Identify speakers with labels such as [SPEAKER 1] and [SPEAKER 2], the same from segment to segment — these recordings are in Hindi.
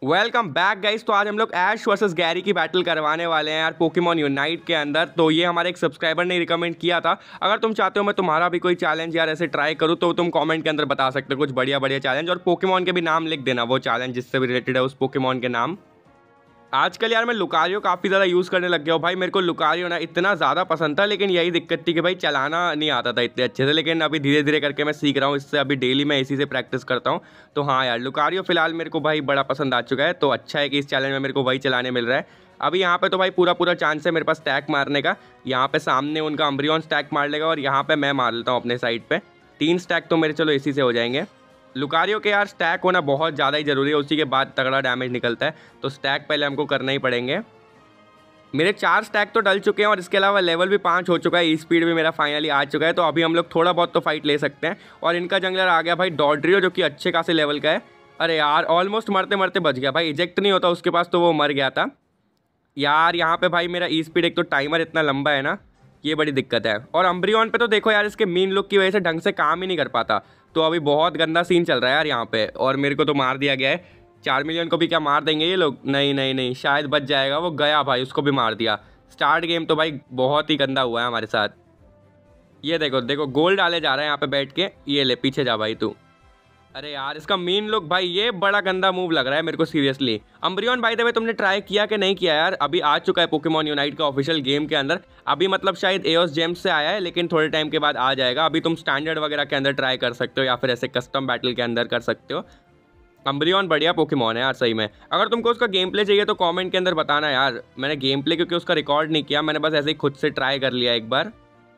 [SPEAKER 1] Welcome back guys. तो आज हम लोग ऐश वर्सेस गैरी की बैटल करवाने वाले हैं यार पोकेमॉन यूनाइट के अंदर। तो ये हमारे एक सब्सक्राइबर ने रिकमेंड किया था। अगर तुम चाहते हो मैं तुम्हारा भी कोई चैलेंज यार ऐसे ट्राई करूँ तो तुम कमेंट के अंदर बता सकते हो कुछ बढ़िया बढ़िया चैलेंज, और पोकेमॉन के भी नाम लिख देना, वो चैलेंज जिससे भी रिलेटेड है उस पोकेमॉन के नाम। आजकल यार मैं लुकारियो काफ़ी ज़्यादा यूज़ करने लग गया हूँ भाई। मेरे को लुकारियो ना इतना ज़्यादा पसंद था, लेकिन यही दिक्कत थी कि भाई चलाना नहीं आता था इतने अच्छे से। लेकिन अभी धीरे धीरे करके मैं सीख रहा हूँ इससे, अभी डेली मैं इसी से प्रैक्टिस करता हूँ। तो हाँ यार लुकारियो फिलहाल मेरे को भाई बड़ा पसंद आ चुका है। तो अच्छा है कि इस चैलेंज में मेरे को वही चलाने मिल रहा है। अभी यहाँ पे तो भाई पूरा पूरा चांस है मेरे पास स्टैक मारने का। यहाँ पे सामने उनका अम्ब्रियन स्टैक मार लेगा और यहाँ पे मैं मार लेता हूँ अपने साइड पे। 3 स्टैक तो मेरे चलो इसी से हो जाएंगे। लुकारियो के यार स्टैक होना बहुत ज़्यादा ही ज़रूरी है, उसी के बाद तगड़ा डैमेज निकलता है। तो स्टैक पहले हमको करना ही पड़ेंगे। मेरे 4 स्टैक तो डल चुके हैं और इसके अलावा लेवल भी 5 हो चुका है। ई स्पीड भी मेरा फाइनली आ चुका है। तो अभी हम लोग थोड़ा बहुत तो फाइट ले सकते हैं। और इनका जंगलर आ गया भाई डॉड्रियो, जो कि अच्छे खासे लेवल का है। अरे यार ऑलमोस्ट मरते मरते बच गया भाई। इजेक्ट नहीं होता उसके पास तो वो मर गया था यार। यहाँ पे भाई मेरा ई स्पीड, एक तो टाइमर इतना लंबा है ना, ये बड़ी दिक्कत है। और अम्ब्रियन पे तो देखो यार इसके मीन लुक की वजह से ढंग से काम ही नहीं कर पाता। तो अभी बहुत गंदा सीन चल रहा है यार यहाँ पे। और मेरे को तो मार दिया गया है। 4 मिलियन को भी क्या मार देंगे ये लोग? नहीं नहीं नहीं, शायद बच जाएगा। वो गया भाई, उसको भी मार दिया। स्टार्ट गेम तो भाई बहुत ही गंदा हुआ है हमारे साथ। ये देखो देखो गोल डाले जा रहा है यहाँ पे बैठ के। ये ले पीछे जा भाई तू। अरे यार इसका मीन लुक भाई ये बड़ा गंदा मूव लग रहा है मेरे को seriously. Umbreon by the way तुमने ट्राई किया कि नहीं किया यार? अभी आ चुका है पोकेमॉन यूनाइट का ऑफिशियल गेम के अंदर। अभी मतलब शायद एओस जेम्स से आया है, लेकिन थोड़े टाइम के बाद आ जाएगा। अभी तुम स्टैंडर्ड वगैरह के अंदर ट्राई कर सकते हो या फिर ऐसे कस्टम बैटल के अंदर कर सकते हो। अम्ब्रियन बढ़िया पोकेमॉन है यार सही में। अगर तुमको उसका गेम प्ले चाहिए तो कमेंट के अंदर बताना यार। मैंने गेम प्ले क्योंकि उसका रिकॉर्ड नहीं किया, मैंने बस ऐसे ही खुद से ट्राई कर लिया एक बार।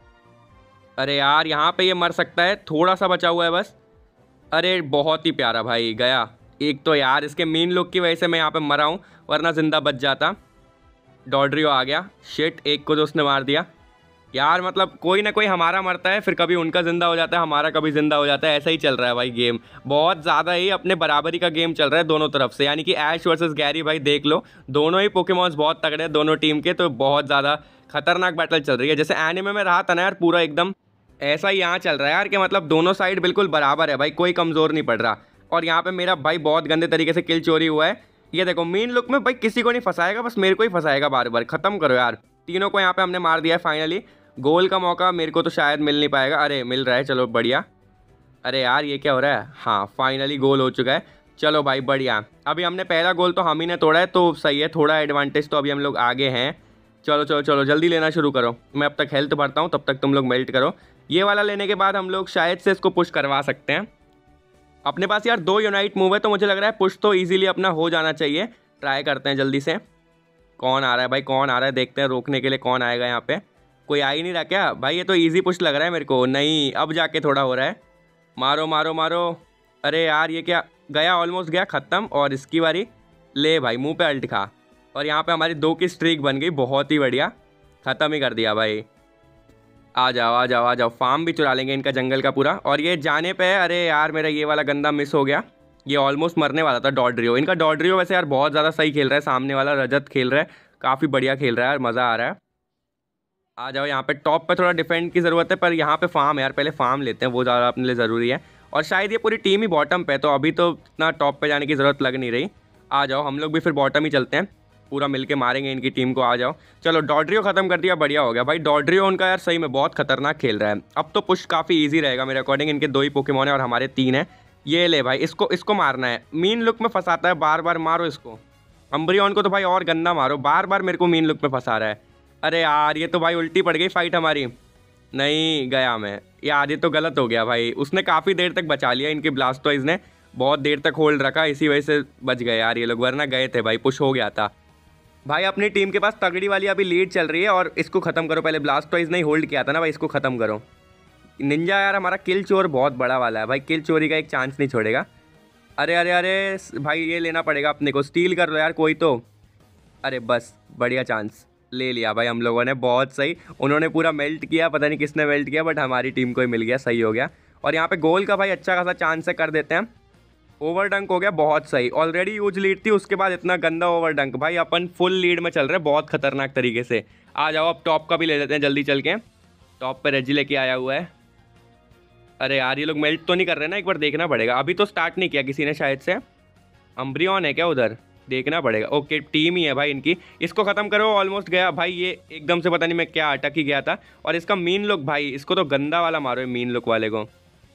[SPEAKER 1] अरे यार यहाँ पे ये मर सकता है, थोड़ा सा बचा हुआ है बस। अरे बहुत ही प्यारा भाई गया। एक तो यार इसके मीन लुक की वजह से मैं यहाँ पे मरा हूँ, वरना जिंदा बच जाता। डॉड्रियो आ गया। शिट, एक को तो उसने मार दिया यार। मतलब कोई ना कोई हमारा मरता है, फिर कभी उनका ज़िंदा हो जाता है, हमारा कभी ज़िंदा हो जाता है। ऐसा ही चल रहा है भाई गेम। बहुत ज़्यादा ही अपने बराबरी का गेम चल रहा है दोनों तरफ से। यानी कि ऐश वर्सेस गैरी भाई देख लो, दोनों ही पोकेमॉन्स बहुत तगड़े हैं दोनों टीम के। तो बहुत ज़्यादा खतरनाक बैटल चल रही है। जैसे एनिमे में रहा था ना यार पूरा एकदम, ऐसा ही यहाँ चल रहा है यार कि मतलब दोनों साइड बिल्कुल बराबर है भाई, कोई कमज़ोर नहीं पड़ रहा। और यहाँ पे मेरा भाई बहुत गंदे तरीके से किल चोरी हुआ है। ये देखो मीन लुक में भाई किसी को नहीं फंसाएगा, बस मेरे को ही फंसाएगा बार बार। ख़त्म करो यार। तीनों को यहाँ पे हमने मार दिया है फाइनली। गोल का मौका मेरे को तो शायद मिल नहीं पाएगा। अरे मिल रहा है, चलो बढ़िया। अरे यार ये क्या हो रहा है? हाँ फाइनली गोल हो चुका है। चलो भाई बढ़िया। अभी हमने पहला गोल तो हम ही ने तोड़ा है, तो सही है, थोड़ा एडवांटेज तो अभी हम लोग आगे हैं। चलो चलो चलो जल्दी लेना शुरू करो। मैं अब तक हेल्थ भरता हूँ, तब तक तुम लोग मेल्ट करो। ये वाला लेने के बाद हम लोग शायद से इसको पुश करवा सकते हैं। अपने पास यार 2 यूनाइट मूव है, तो मुझे लग रहा है पुश तो ईजिली अपना हो जाना चाहिए। ट्राई करते हैं जल्दी से। कौन आ रहा है भाई, कौन आ रहा है? देखते हैं रोकने के लिए कौन आएगा यहाँ पे। कोई आ ही नहीं रहा क्या भाई? ये तो ईजी पुश लग रहा है मेरे को। नहीं, अब जाके थोड़ा हो रहा है। मारो मारो मारो। अरे यार ये क्या गया? ऑलमोस्ट गया, ख़त्म। और इसकी बारी। ले भाई मुंह पे अल्ट खा। और यहाँ पे हमारी 2 की स्ट्रीक बन गई, बहुत ही बढ़िया। ख़त्म ही कर दिया भाई। आ जाओ आ जाओ आ जाओ। फार्म भी चुरा लेंगे इनका जंगल का पूरा। और ये जाने पे है। अरे यार मेरा ये वाला गंदा मिस हो गया। ये ऑलमोस्ट मरने वाला था डॉड्रियो। इनका डॉड्रियो वैसे यार बहुत ज़्यादा सही खेल रहा है। सामने वाला रजत खेल रहा है, काफ़ी बढ़िया खेल रहा है यार, मज़ा आ रहा है। आ जाओ यहाँ पे। टॉप पे थोड़ा डिफेंड की ज़रूरत है, पर यहाँ पे फार्म है यार, पहले फार्म लेते हैं, वो ज़्यादा अपने लिए ज़रूरी है। और शायद ये पूरी टीम ही बॉटम पे है, तो अभी तो इतना टॉप पे जाने की ज़रूरत लग नहीं रही। आ जाओ हम लोग भी फिर बॉटम ही चलते हैं, पूरा मिलके मारेंगे इनकी टीम को। आ जाओ। चलो डॉड्रियो ख़त्म कर दिया, बढ़िया हो गया भाई। डॉड्रियो उनका यार सही में बहुत खतरनाक खेल रहा है। अब तो पुश काफ़ी ईजी रहेगा मेरे अकॉर्डिंग। इनके 2 ही पोकेमॉन है और हमारे 3 हैं। ये ले भाई, इसको इसको मारना है। मीन लुक में फंसाता है बार बार, मारो इसको। अम्ब्रियन को तो भाई और गंदा मारो, बार बार मेरे को मीन लुक में फंसा रहा है। अरे यार ये तो भाई उल्टी पड़ गई फाइट हमारी। नहीं गया मैं यार, ये तो गलत हो गया भाई। उसने काफ़ी देर तक बचा लिया, इनके ब्लास्टॉइज ने बहुत देर तक होल्ड रखा, इसी वजह से बच गए यार ये लोग, वरना गए थे भाई, पुश हो गया था भाई। अपनी टीम के पास तगड़ी वाली अभी लीड चल रही है। और इसको ख़त्म करो पहले। ब्लास्टॉइज नहीं होल्ड किया था ना भाई, इसको ख़त्म करो। निंजा यार हमारा किल चोर बहुत बड़ा वाला है भाई, किल चोरी का एक चांस नहीं छोड़ेगा। अरे अरे अरे भाई ये लेना पड़ेगा अपने को। स्टील कर लो यार कोई तो। अरे बस बढ़िया चांस ले लिया भाई हम लोगों ने, बहुत सही। उन्होंने पूरा मेल्ट किया, पता नहीं किसने मेल्ट किया, बट हमारी टीम को ही मिल गया, सही हो गया। और यहाँ पे गोल का भाई अच्छा खासा चांस है, कर देते हैं। ओवर डंक हो गया, बहुत सही। ऑलरेडी यूज लीड थी, उसके बाद इतना गंदा ओवर डंक। भाई अपन फुल लीड में चल रहे हैं बहुत खतरनाक तरीके से। आ जाओ अब टॉप का भी ले लेते हैं जल्दी चल के। टॉप पे रेजी लेके आया हुआ है। अरे यार ये लोग मेल्ट तो नहीं कर रहे ना, एक बार देखना पड़ेगा। अभी तो स्टार्ट नहीं किया किसी ने शायद से। अम्ब्रियन है क्या उधर? देखना पड़ेगा। ओके टीम ही है भाई इनकी, इसको ख़त्म करो। ऑलमोस्ट गया भाई, ये एकदम से पता नहीं मैं क्या अटक ही गया था। और इसका मीन लुक भाई, इसको तो गंदा वाला मारो मीन लुक वाले को।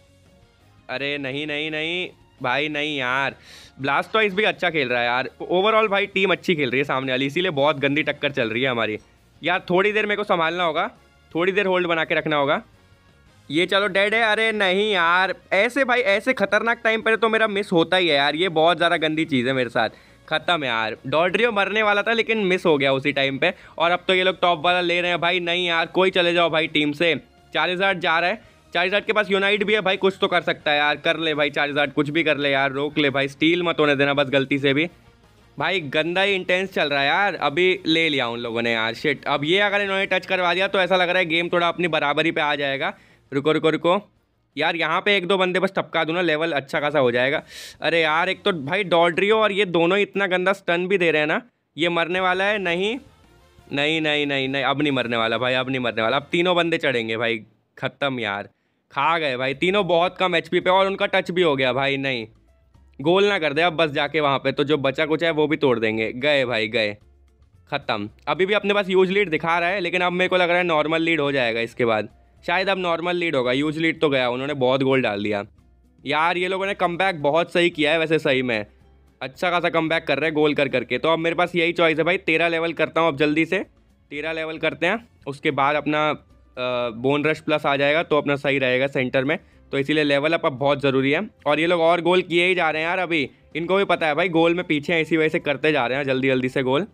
[SPEAKER 1] अरे नहीं नहीं नहीं भाई, नहीं यार। ब्लास्टॉइस भी अच्छा खेल रहा है यार। ओवरऑल भाई टीम अच्छी खेल रही है सामने वाली, इसीलिए बहुत गंदी टक्कर चल रही है हमारी। यार थोड़ी देर मेरे को संभालना होगा, थोड़ी देर होल्ड बना के रखना होगा। ये चलो डेड है। अरे नहीं यार, ऐसे भाई ऐसे खतरनाक टाइम पर तो मेरा मिस होता ही है यार, ये बहुत ज़्यादा गंदी चीज़ है मेरे साथ। खत्म यार, डॉड्रियो मरने वाला था लेकिन मिस हो गया उसी टाइम पे। और अब तो ये लोग टॉप वाला ले रहे हैं भाई। नहीं यार, कोई चले जाओ भाई टीम से। चार्जर्ड जा रहा है, चार्जर्ड के पास यूनाइट भी है भाई, कुछ तो कर सकता है यार। कर ले भाई चार्जर्ड, कुछ भी कर ले यार, रोक ले भाई, स्टील मत होने देना बस गलती से भी। भाई गंदा ही इंटेंस चल रहा है यार। अभी ले लिया उन लोगों ने यार, शिट। अब ये अगर इन्होंने टच करवा दिया तो ऐसा लग रहा है गेम थोड़ा अपनी बराबरी पे आ जाएगा। रुको रुको रुको यार, यहाँ पे एक दो बंदे बस टपका दूँ ना, लेवल अच्छा खासा हो जाएगा। अरे यार एक तो भाई डॉड्रियो और ये दोनों इतना गंदा स्टन भी दे रहे हैं ना। ये मरने वाला है। नहीं नहीं नहीं नहीं नहीं, अब नहीं मरने वाला भाई, अब नहीं मरने वाला। अब तीनों बंदे चढ़ेंगे भाई। ख़त्म यार, खा गए भाई तीनों, बहुत कम एचपी पे। और उनका टच भी हो गया भाई। नहीं, गोल ना कर दे अब बस जाके वहाँ पे, तो जो बचा कुछ है वो भी तोड़ देंगे। गए भाई गए, ख़त्म। अभी भी अपने पास यूज लीड दिखा रहा है, लेकिन अब मेरे को लग रहा है नॉर्मल लीड हो जाएगा इसके बाद। शायद अब नॉर्मल लीड होगा। यूज लीड तो गया, उन्होंने बहुत गोल डाल दिया यार। ये लोगों ने कमबैक बहुत सही किया है वैसे, सही में अच्छा खासा कमबैक कर रहे हैं गोल कर करके। तो अब मेरे पास यही चॉइस है भाई, 13 लेवल करता हूँ अब जल्दी से। 13 लेवल करते हैं, उसके बाद अपना बोन रश प्लस आ जाएगा तो अपना सही रहेगा सेंटर में। तो इसीलिए लेवल अप अब बहुत ज़रूरी है। और ये लोग और गोल किए ही जा रहे हैं यार। अभी इनको भी पता है भाई गोल में पीछे हैं, इसी वजह से करते जा रहे हैं जल्दी जल्दी से गोल।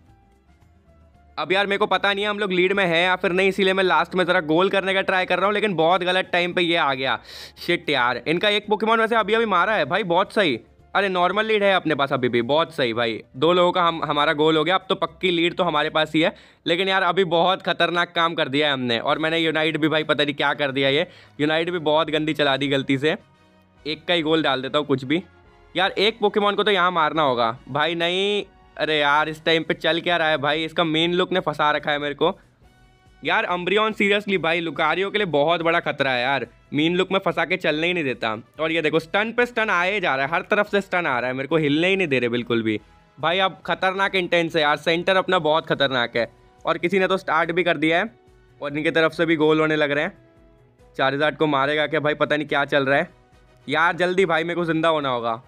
[SPEAKER 1] अब यार मेरे को पता नहीं है हम लोग लीड में है या फिर नहीं, इसीलिए मैं लास्ट में ज़रा गोल करने का ट्राई कर रहा हूँ, लेकिन बहुत गलत टाइम पे ये आ गया। शिट यार, इनका एक पोकेमॉन वैसे अभी अभी मारा है भाई, बहुत सही। अरे नॉर्मल लीड है अपने पास अभी भी, बहुत सही भाई। दो लोगों का हमारा गोल हो गया। अब तो पक्की लीड तो हमारे पास ही है। लेकिन यार अभी बहुत खतरनाक काम कर दिया है हमने। और मैंने यूनाइट भी भाई पता नहीं क्या कर दिया, ये यूनाइट भी बहुत गंदी चला दी गलती से। एक का ही गोल डाल देता हूँ कुछ भी। यार एक पोकेमॉन को तो यहाँ मारना होगा भाई। नहीं, अरे यार इस टाइम पे चल क्या रहा है भाई, इसका मेन लुक ने फंसा रखा है मेरे को यार। अम्ब्रियन सीरियसली भाई लुकारियो के लिए बहुत बड़ा खतरा है यार, मेन लुक में फंसा के चलने ही नहीं देता। और ये देखो स्टन पे स्टन आए जा रहा है, हर तरफ से स्टन आ रहा है, मेरे को हिलने ही नहीं दे रहे बिल्कुल भी भाई। अब खतरनाक इंटेंस है यार, सेंटर अपना बहुत खतरनाक है। और किसी ने तो स्टार्ट भी कर दिया है और इनकी तरफ से भी गोल होने लग रहे हैं। चार्जर्ड को मारेगा क्या भाई, पता नहीं क्या चल रहा है यार। जल्दी भाई मेरे को जिंदा होना होगा।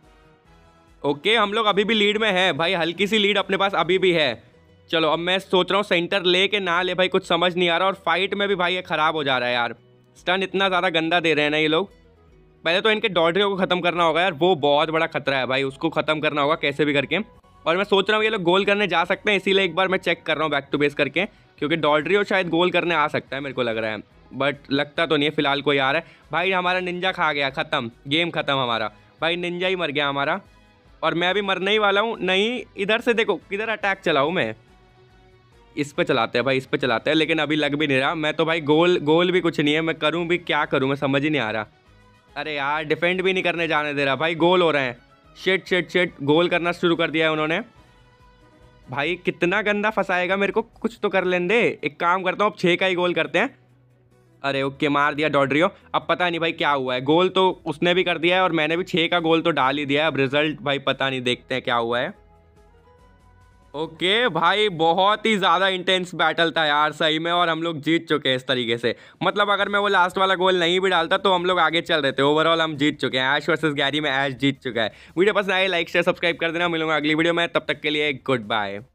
[SPEAKER 1] ओके हम लोग अभी भी लीड में है भाई, हल्की सी लीड अपने पास अभी भी है। चलो अब मैं सोच रहा हूँ सेंटर ले के ना ले भाई, कुछ समझ नहीं आ रहा। और फाइट में भी भाई ये ख़राब हो जा रहा है यार, स्टन इतना ज़्यादा गंदा दे रहे हैं ना ये लोग। पहले तो इनके डॉड्रियो को ख़त्म करना होगा यार, वो बहुत बड़ा खतरा है भाई, उसको ख़त्म करना होगा कैसे भी करके। और मैं सोच रहा हूँ ये लोग गोल करने जा सकते हैं, इसीलिए एक बार मैं चेक कर रहा हूँ बैक टू बेस करके, क्योंकि डॉड्रियो शायद गोल करने आ सकता है मेरे को लग रहा है। बट लगता तो नहीं है फिलहाल कोई आ रहा है भाई। हमारा निंजा खा गया, ख़त्म गेम ख़त्म हमारा भाई, निंजा ही मर गया हमारा। और मैं अभी मरने ही वाला हूँ। नहीं, इधर से देखो किधर अटैक चलाऊँ मैं। इस पे चलाते हैं भाई, इस पे चलाते हैं, लेकिन अभी लग भी नहीं रहा। मैं तो भाई गोल भी कुछ नहीं है, मैं करूँ भी क्या करूँ मैं समझ ही नहीं आ रहा। अरे यार डिफेंड भी नहीं करने जाने दे रहा भाई, गोल हो रहे हैं। शिट शिट शिट, गोल करना शुरू कर दिया है उन्होंने भाई। कितना गंदा फंसाएगा मेरे को, कुछ तो कर लेने दे। एक काम करता हूँ अब 6 का ही गोल करते हैं। अरे ओके मार दिया डॉड्रियो। अब पता नहीं भाई क्या हुआ है, गोल तो उसने भी कर दिया है और मैंने भी 6 का गोल तो डाल ही दिया है। अब रिजल्ट भाई पता नहीं, देखते हैं क्या हुआ है। ओके भाई बहुत ही ज़्यादा इंटेंस बैटल था यार सही में, और हम लोग जीत चुके हैं इस तरीके से। मतलब अगर मैं वो लास्ट वाला गोल नहीं भी डालता तो हम लोग आगे चल रहे थे। ओवरऑल हम जीत चुके हैं, ऐश वर्सेस गैरी में ऐश जीत चुका है। वीडियो पसंद आए लाइक शेयर सब्सक्राइब कर देना। मिलूंगा अगली वीडियो में, तब तक के लिए गुड बाय।